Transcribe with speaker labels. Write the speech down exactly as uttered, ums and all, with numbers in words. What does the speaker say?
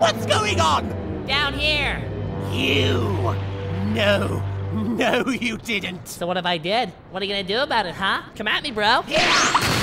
Speaker 1: What's going on?
Speaker 2: Down here.
Speaker 1: You. No. No, you didn't.
Speaker 2: So what if I did? What are you gonna do about it, huh? Come at me, bro.
Speaker 1: Yeah.